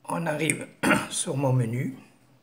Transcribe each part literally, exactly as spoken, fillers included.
On arrive sur mon menu.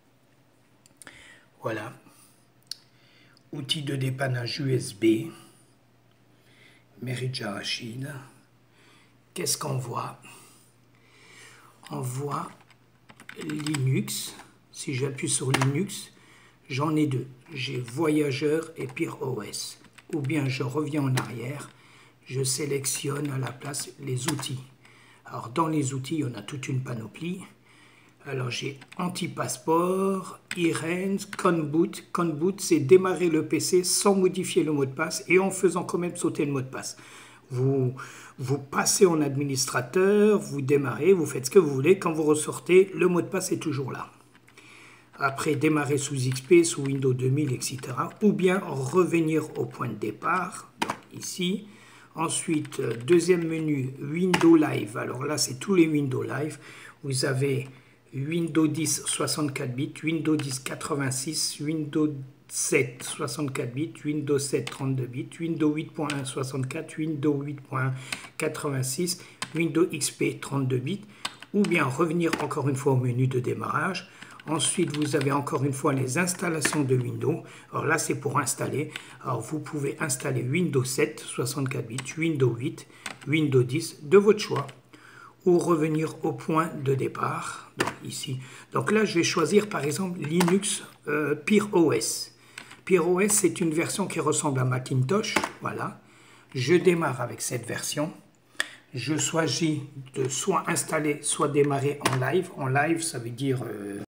Voilà. Outils de dépannage U S B. Meridia Rachid. Qu'est-ce qu'on voit? On voit Linux. Si j'appuie sur Linux, j'en ai deux. J'ai Voyageur et Pire O S. Ou bien je reviens en arrière, je sélectionne à la place les outils. Alors dans les outils, il y en a toute une panoplie. Alors j'ai anti-passeport, Irene, Conboot. Conboot, c'est démarrer le P C sans modifier le mot de passe et en faisant quand même sauter le mot de passe. Vous, vous passez en administrateur, vous démarrez, vous faites ce que vous voulez. Quand vous ressortez, le mot de passe est toujours là. Après, démarrer sous X P, sous Windows deux mille, et cetera. Ou bien revenir au point de départ, ici. Ensuite, deuxième menu, Windows Live. Alors là, c'est tous les Windows Live. Vous avez Windows dix soixante-quatre bits, Windows dix quatre-vingt-six, Windows sept soixante-quatre bits, Windows sept trente-deux bits, Windows huit point un soixante-quatre, Windows huit point un quatre-vingt-six, Windows X P trente-deux bits, ou bien revenir encore une fois au menu de démarrage. Ensuite, vous avez encore une fois les installations de Windows. Alors là, c'est pour installer. Alors, vous pouvez installer Windows sept soixante-quatre bits, Windows huit, Windows dix, de votre choix, ou revenir au point de départ, donc ici. Donc là, je vais choisir par exemple Linux euh, Pire O S. Pire O S, c'est une version qui ressemble à Macintosh, voilà. Je démarre avec cette version. Je choisis de soit installer, soit démarrer en live. En live, ça veut dire... Euh,